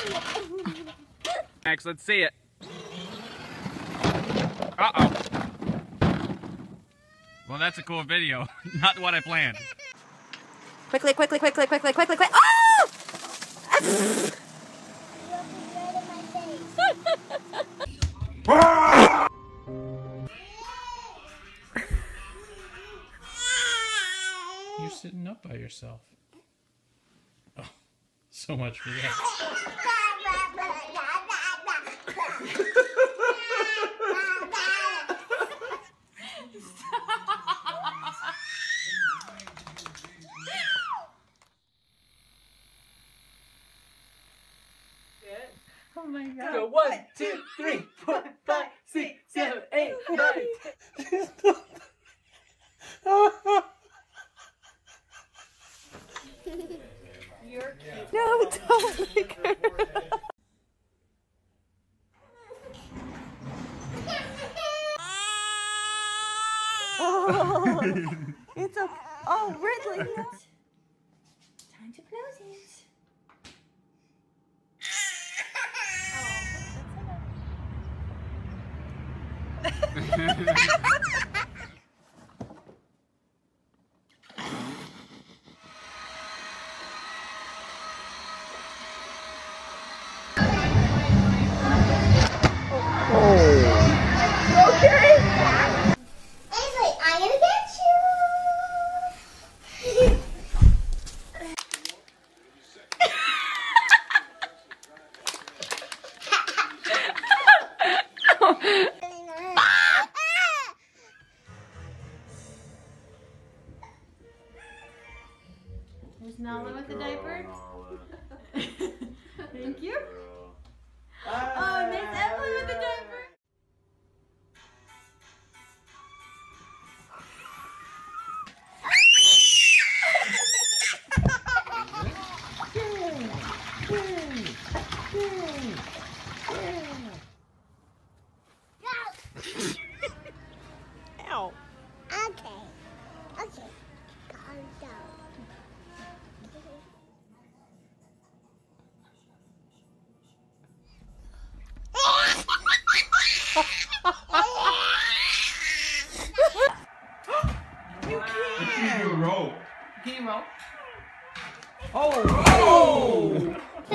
Max, let's see it. Uh-oh. Well, that's a cool video. Not what I planned. Quickly, quickly, quickly, quickly, quickly, quickly. Oh! You're sitting up by yourself. Oh, so much for that. Oh my god. Go 1, 2, 3, 4, 5, 6, 7, 8, 9. You're cute. No, don't lick her. Oh, it's a. Oh, Ridley. No. Time to close it. There's Nala with the diaper. Thank you. Oh, Miss Emily with the diaper. Ow. Okay. Okay. Calm down. You Can can't. you roll? Can you roll? Oh!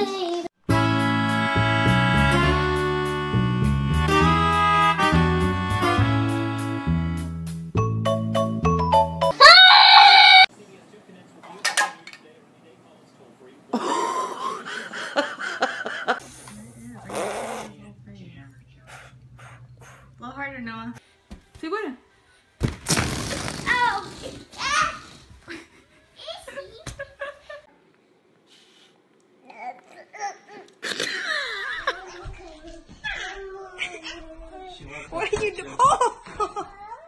A little harder, Noah. Sí, bueno. Oh! What are you doing? Oh!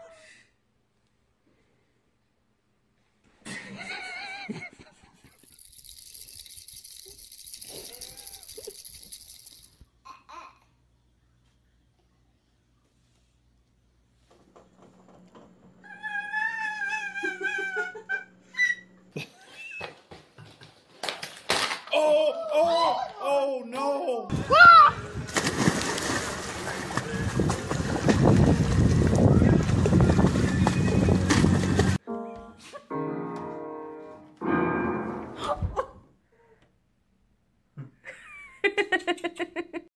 Oh no!